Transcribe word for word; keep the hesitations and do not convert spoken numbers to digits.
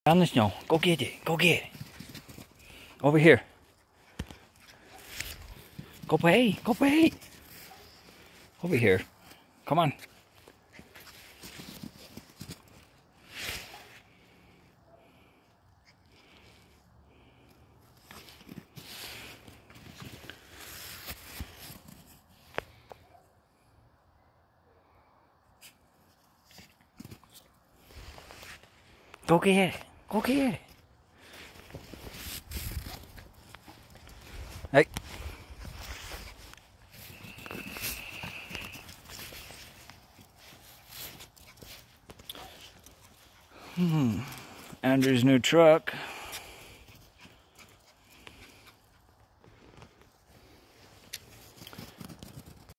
On the snow. Go get it. Go get it. Over here. Go play. Go play. Over here. Come on. Go get it. Go get it. Hey. Hmm. Andrew's new truck.